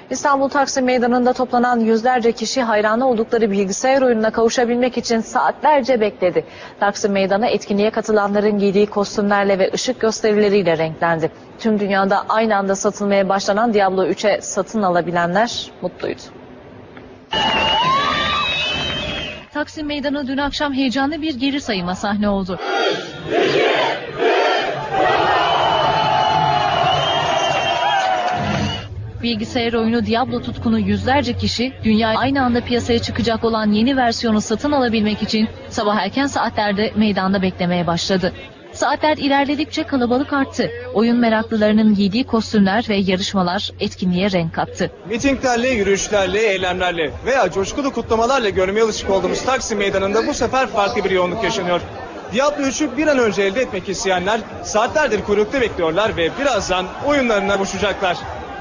İstanbul Taksim Meydanı'nda toplanan yüzlerce kişi hayranı oldukları bilgisayar oyununa kavuşabilmek için saatlerce bekledi. Taksim Meydanı etkinliğe katılanların giydiği kostümlerle ve ışık gösterileriyle renklendi. Tüm dünyada aynı anda satılmaya başlanan Diablo 3'e satın alabilenler mutluydu. Taksim Meydanı dün akşam heyecanlı bir geri sayıma sahne oldu. Bilgisayar oyunu Diablo tutkunu yüzlerce kişi, dünya aynı anda piyasaya çıkacak olan yeni versiyonu satın alabilmek için sabah erken saatlerde meydanda beklemeye başladı. Saatler ilerledikçe kalabalık arttı. Oyun meraklılarının giydiği kostümler ve yarışmalar etkinliğe renk kattı. Mitinglerle, yürüyüşlerle, eylemlerle veya coşkulu kutlamalarla görmeye alışık olduğumuz Taksim Meydanı'nda bu sefer farklı bir yoğunluk yaşanıyor. Diablo 3'ü bir an önce elde etmek isteyenler saatlerdir kuyrukta bekliyorlar ve birazdan oyunlarına koşacaklar.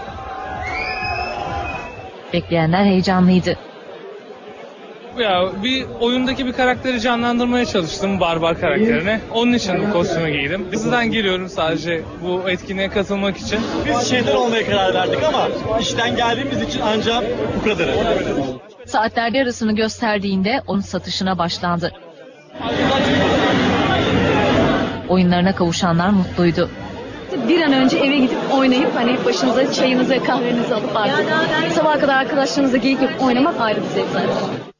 Bekleyenler heyecanlıydı. Ya bir oyundaki bir karakteri canlandırmaya çalıştım, barbar karakterini. Onun için bu kostümü giydim. Bizden geliyorum sadece bu etkinliğe katılmak için. Biz şeyler olmaya karar verdik ama işten geldiğimiz için ancak bu kadarı. Saatler yarısını gösterdiğinde onun satışına başlandı. Oyunlarına kavuşanlar mutluydu. Bir an önce eve gidip oynayıp hani başınıza çayınızı kahvenizi alıp artık sabaha kadar arkadaşlarınızla geyik yapıp oynamak ayrı bir zevk zaten.